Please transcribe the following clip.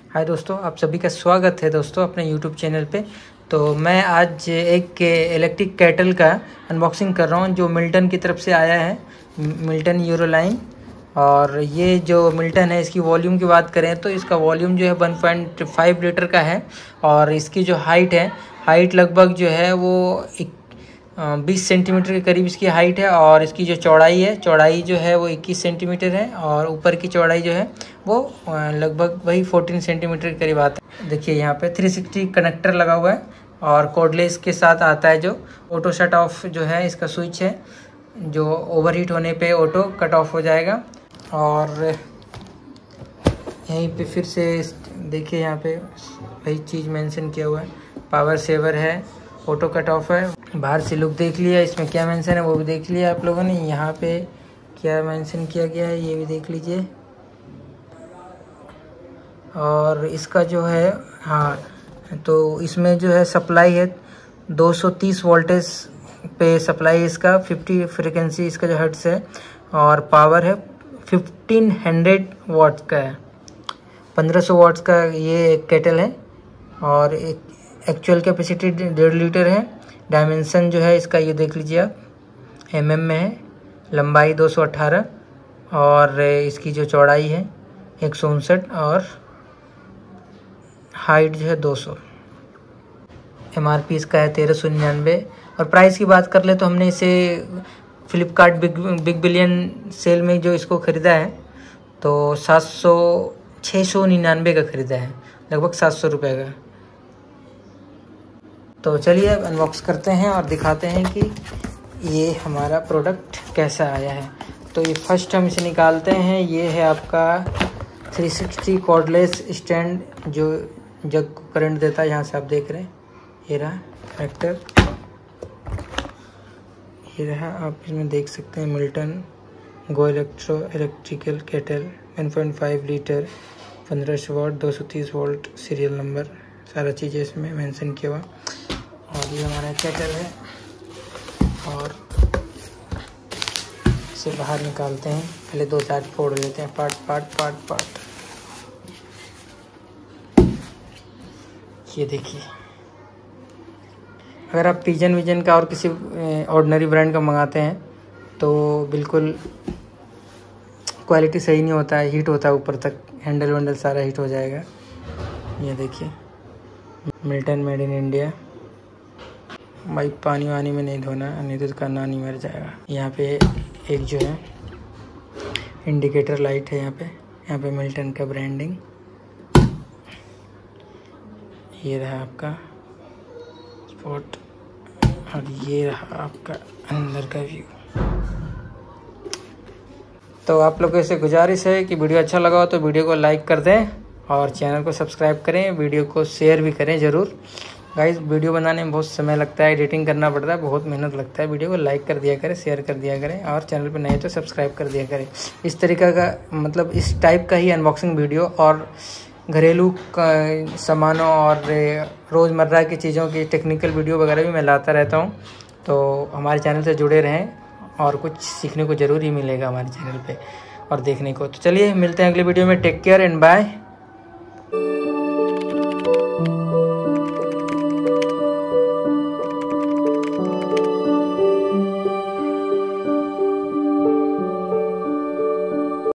हाय दोस्तों, आप सभी का स्वागत है दोस्तों अपने यूट्यूब चैनल पे। तो मैं आज एक इलेक्ट्रिक केटल का अनबॉक्सिंग कर रहा हूँ जो मिल्टन की तरफ से आया है, मिल्टन यूरोलाइन। और ये जो मिल्टन है, इसकी वॉल्यूम की बात करें तो इसका वॉल्यूम जो है 1.5 लीटर का है। और इसकी जो हाइट लगभग जो है वो 20 सेंटीमीटर के करीब इसकी हाइट है। और इसकी जो चौड़ाई जो है वो 21 सेंटीमीटर है। और ऊपर की चौड़ाई जो है वो लगभग वही 14 सेंटीमीटर के करीब आता है। देखिए यहाँ पे 360 कनेक्टर लगा हुआ है और कॉर्डलेस के साथ आता है। जो ऑटो शट ऑफ जो है इसका स्विच है, जो ओवरहीट होने पे ऑटो कट ऑफ हो जाएगा। और यहीं पे फिर से देखिए यहाँ पे वही चीज़ मेंशन किया हुआ है, पावर सेवर है, ऑटो कट ऑफ है। बाहर से लुक देख लिया, इसमें क्या मेंशन है वो भी देख लिया आप लोगों ने। यहाँ पे क्या मेंशन किया गया है ये भी देख लीजिए। और इसका जो है तो इसमें जो है सप्लाई है 230 वोल्टेज पे सप्लाई इसका, 50 फ्रिक्वेंसी इसका जो हर्ट्ज है। और पावर है 1500 वाट्स का है, 1500 वाट्स का ये केटल है। और एक एक्चुअल कैपेसिटी 1.5 लीटर है। डायमेंशन जो है इसका ये देख लीजिए आप, mm में है। लंबाई 218 और इसकी जो चौड़ाई है 159 और हाइट जो है 200। MRP इसका है 1399। और प्राइस की बात कर ले तो हमने इसे फ्लिपकार्ट बिग बिलियन सेल में जो इसको ख़रीदा है तो 699 का ख़रीदा है, लगभग 700 रुपये का। तो चलिए अब अनबॉक्स करते हैं और दिखाते हैं कि ये हमारा प्रोडक्ट कैसा आया है। तो ये फर्स्ट हम इसे निकालते हैं। ये है आपका 360 कॉर्डलेस स्टैंड जो जग को करंट देता है। यहाँ से आप देख रहे हैं ये रहा कनेक्टर, ये रहा। आप इसमें देख सकते हैं Milton go electrical kettle 1.5 litre 1500 watt 230 volt serial number, सारा चीज़ें इसमें मेंशन किया हुआ। और ये हमारा केटल है। और इसे बाहर निकालते हैं, पहले 2-4 फोड़ लेते हैं, पार्ट। ये देखिए, अगर आप पिजन का और किसी ऑर्डिनरी ब्रांड का मंगाते हैं तो बिल्कुल क्वालिटी सही नहीं होता है, हीट होता है ऊपर तक, हैंडल सारा हीट हो जाएगा। ये देखिए मिल्टन मेड इन इंडिया। भाई पानी वानी में नहीं धोना, नहीं तो इसका नानी मर जाएगा। यहाँ पे एक जो है इंडिकेटर लाइट है, यहाँ पे मिल्टन का ब्रांडिंग। ये रहा आपका स्पॉट और ये रहा आपका अंदर का व्यू। तो आप लोगों से गुजारिश है कि वीडियो अच्छा लगा हो तो वीडियो को लाइक कर दें और चैनल को सब्सक्राइब करें, वीडियो को शेयर भी करें ज़रूर। गाइस, वीडियो बनाने में बहुत समय लगता है, एडिटिंग करना पड़ता है, बहुत मेहनत लगता है। वीडियो को लाइक कर दिया करें, शेयर कर दिया करें और चैनल पर नए तो सब्सक्राइब कर दिया करें। इस तरीक़ा का मतलब इस टाइप का ही अनबॉक्सिंग वीडियो और घरेलू सामानों और रोज़मर्रा की चीज़ों की टेक्निकल वीडियो वगैरह भी मैं लाता रहता हूँ। तो हमारे चैनल से जुड़े रहें और कुछ सीखने को ज़रूर ही मिलेगा हमारे चैनल पे और देखने को। तो चलिए मिलते हैं अगले वीडियो में। Take care and bye.